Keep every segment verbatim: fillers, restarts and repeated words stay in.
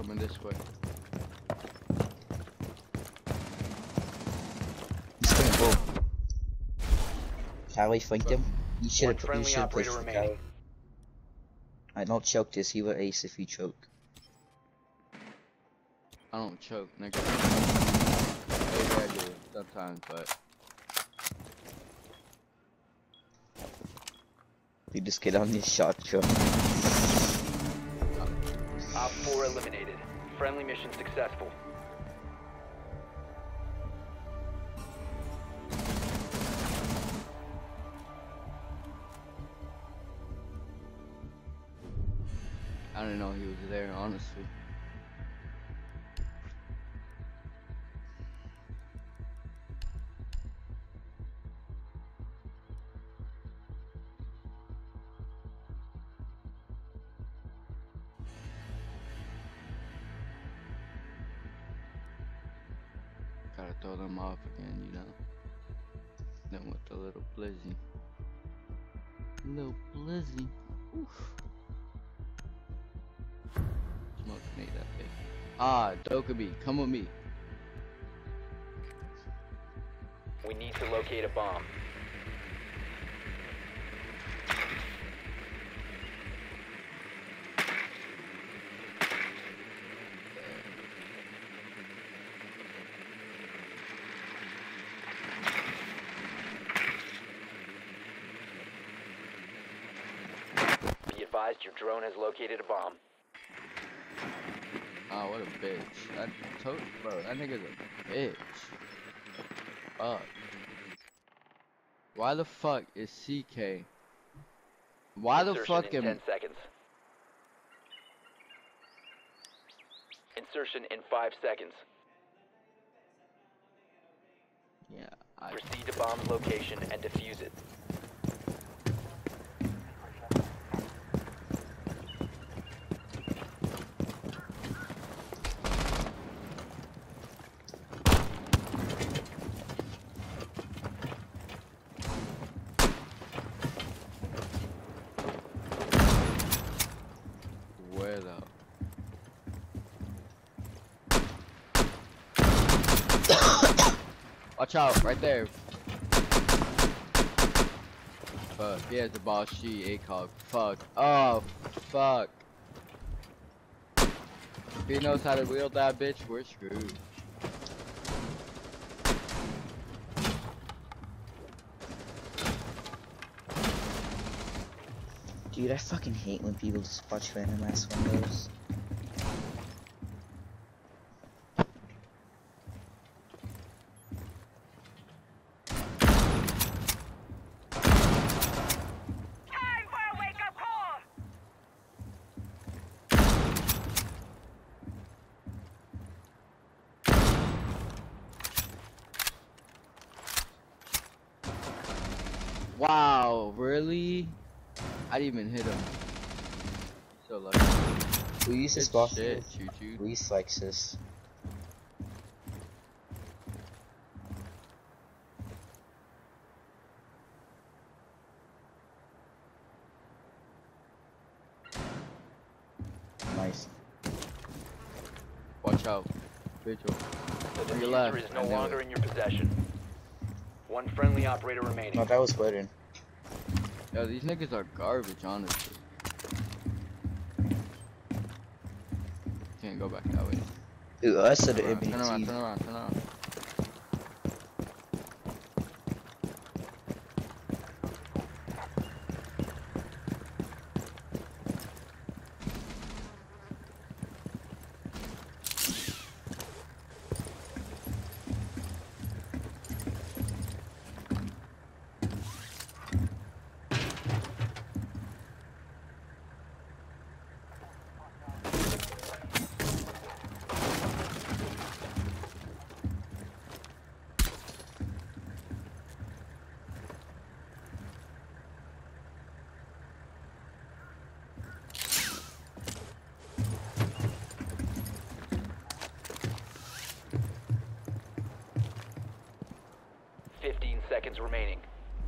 coming this way. He's gonna go. Charlie flanked him. You should One have. You friendly should have pushed operator the remaining. guy. I'd not choked this. He would ace if he choked. I don't choke, nigga. Maybe I do sometimes, but You just get on this shot, shot. Op four eliminated. Friendly mission successful. I didn't know he was there, honestly. Gotta throw them off again, you know. Then with the little blizzy. Little blizzy. Oof. Smoke me that big. Ah, Dokkaebi, come with me. We need to locate a bomb. Be advised your drone has located a bomb. Oh, what a bitch. That told bro, that nigga's a bitch. Fuck. Why the fuck is C K? Why the Insertion fuck in am ten seconds. Insertion in five seconds. Yeah, I Proceed to bomb's location and defuse it. where though? Watch out, right there. Fuck, he has the boss G, A C O G. Fuck. Oh, fuck. If he knows how to wield that bitch, we're screwed. Dude, I fucking hate when people just watch random ass windows. Wow, really? I didn't even hit him. So lucky. We use this Good boss. shit, Choo Choo. Reese likes this. Nice. Watch out. Vigil. The On your diffuser left. is no I knew longer it. in your possession. One friendly operator remaining. No, that was Wooden. Yo, these niggas are garbage, honestly. Can't go back that way. Dude, I said Turn it around, be turn around, turn around, turn around. Fifteen seconds remaining.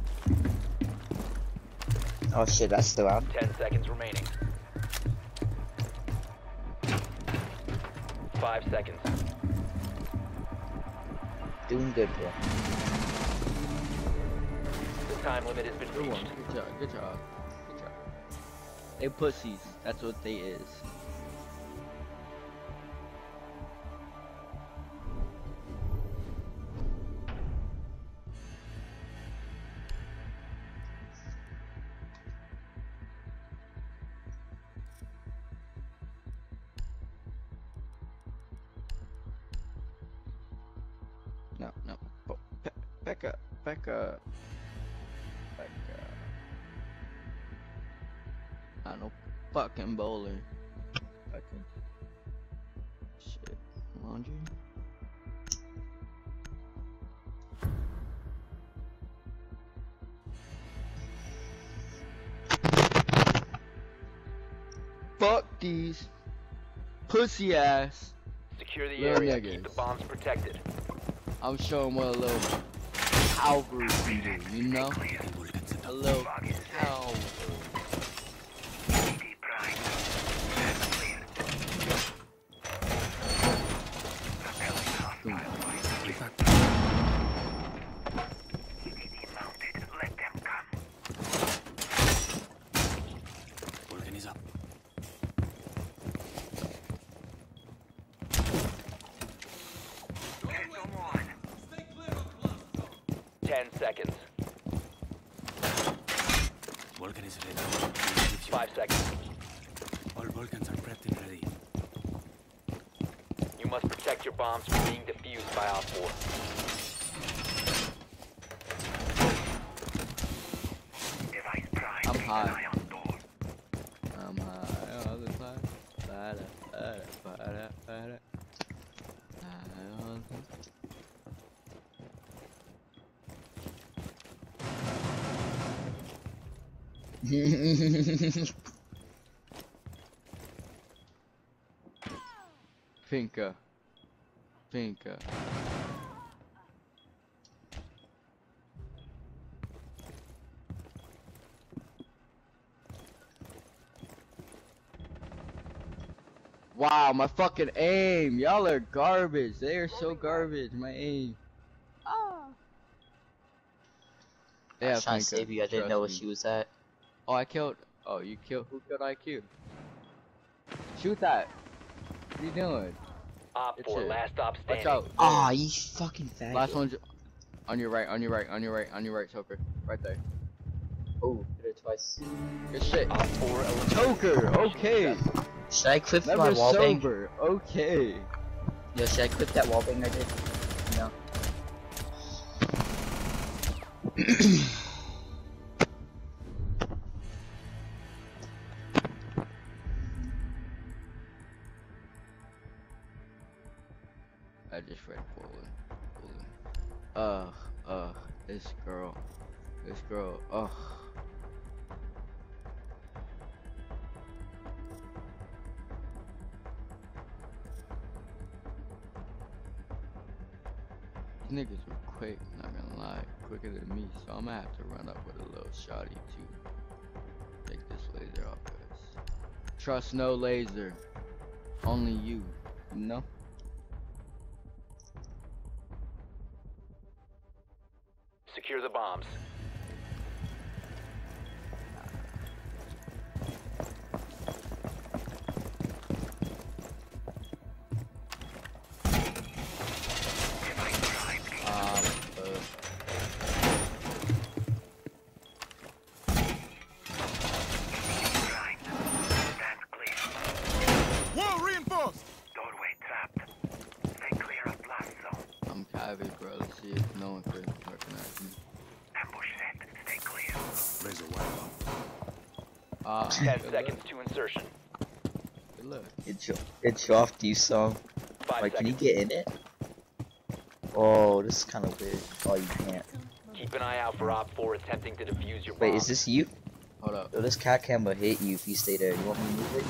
Oh shit, that's still out. Ten seconds remaining. Five seconds. Doing good, bro. The time limit has been Good one. reached. Good job. Good job. Good job. They pussies. That's what they is. No, no. Oh, Pe Becca, Becca, Becca. I no fucking bowler. Fucking shit. Laundry. Fuck these pussy ass. Secure the Little area. niggas. Keep the bombs protected. I'm showing what a little cavalry can do, you know? A little cavalry. Ten seconds. Vulcan is ready. Five seconds. All Vulcans are prepped and ready. You must protect your bombs from being defused by Op four. I'm high. I'm high all the time. Bada, bada, bada, bada. High all the time. Finka. Finka. Wow, my fucking aim. Y'all are garbage. They are so garbage. My aim. I Yeah, was trying to Finka, save you. I didn't know where trust she me. was at. Oh, I killed. Oh, you killed. Who killed I Q? Shoot that. What are you doing? Op It's four, it. last stop Watch standing. out. Aw, you fucking faggot. Last one's on your right, on your right, on your right, on your right, choker. Right there. Oh, hit it twice. Good shit. Op four eliminated. Choker, okay. Should I clip my Never wall bang? sober, okay. Yo, should I clip that wall bang I did? No. I just read Poland. Poland. Ugh, ugh, this girl. This girl, ugh. These niggas were quick, not gonna lie. Quicker than me, so I'm gonna have to run up with a little shotty to take this laser off us. Trust no laser. Only you. You know? Secure the bombs. Um, uh, Wall reinforced! Doorway trapped. Stay clear of blast zone. I'm Kavy, bro. Let's see if no one could recognize me. Ambush set. Stay clear. Razor wire. Ah, Ten good seconds luck. to insertion. Good luck. It's your, it's your off these song. Five Like, can you seconds. get in it? Oh, this is kind of weird. Oh, you can't. Keep an eye out for Op four attempting to defuse your Wait, bomb. is this you? Hold up. Yo, this cat cam will hit you if you stay there. You want me to move it?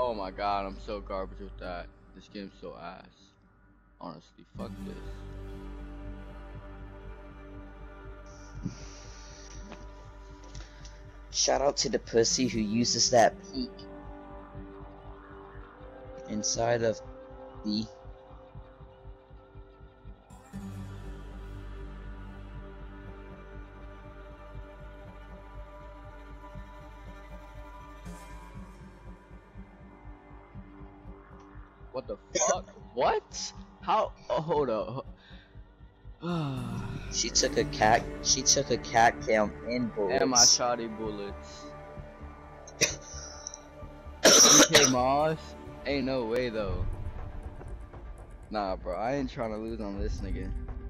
Oh my god, I'm so garbage with that. This game's so ass. Honestly, fuck this. Shout out to the pussy who uses that peak inside of B. What the fuck? What? How? Oh, hold up. She took a cat. She took a cat count and bullets. And my shoddy bullets. D K Moss? Ain't no way though. Nah, bro, I ain't trying to lose on this nigga.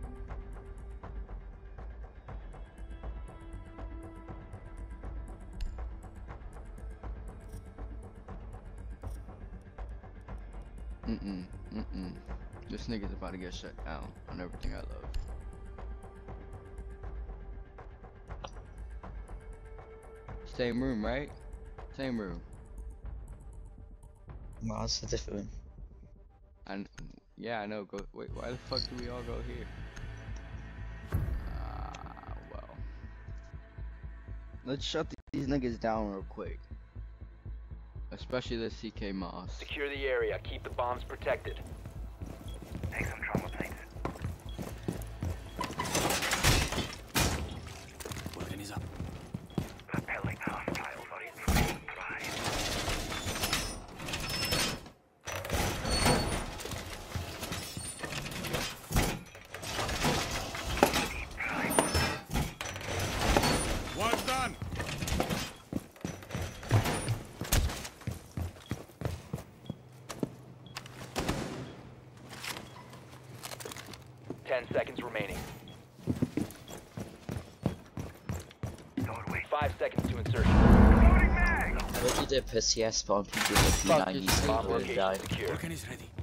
Mm-mm, mm-mm. This nigga's about to get shut down on everything I love. Same room, right? Same room. No, it's a different one. And yeah, I know. Go. Wait, why the fuck do we all go here? Ah, well. Let's shut these niggas down real quick. Especially the C K Moss. Secure the area. Keep the bombs protected. Take some trauma plates. Vulcan is up. Repelling hostiles or infringing drive. Deep drive. Well done. Ten seconds remaining. Doorway. Five seconds to insertion. Loading mag! What did the pussy ass spawn people with P Fuck ninety this Bomb would location die? secure. Vulcan is ready.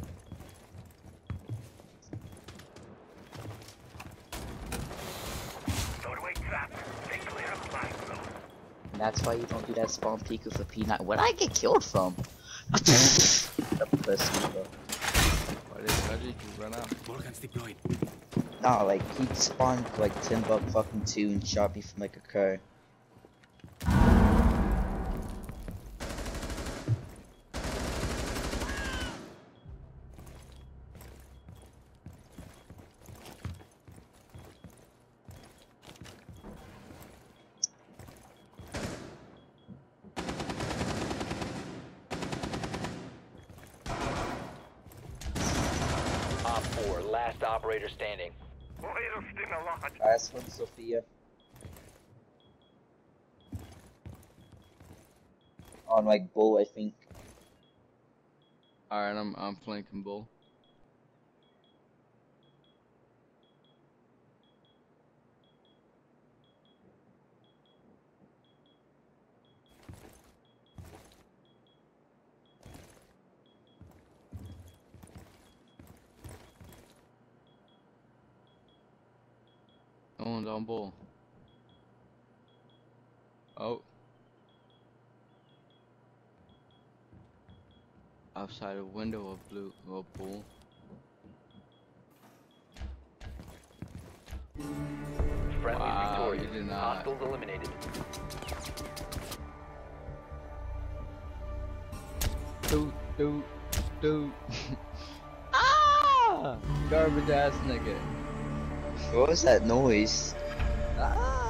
Doorway trapped. Stay clear of blast zone. And that's why you don't do that spawn peek with a P nine. Where'd I get killed from? The pussy, bro. Why did, why did you run out? Vulcan's deployed. Nah, like he spawned like ten buck fucking two and shot me from like a car. Op four, last operator standing. Oil sting a lot. Last one, Sophia. On like bull, I think. Alright, I'm I'm flanking bull. No one's on bull. Oh. Outside a window of blue of bull. Friendly Wow, victorious. you did not. Hostiles eliminated. Doot doot doot. Ah! Garbage ass nigga. What was that noise? Ah!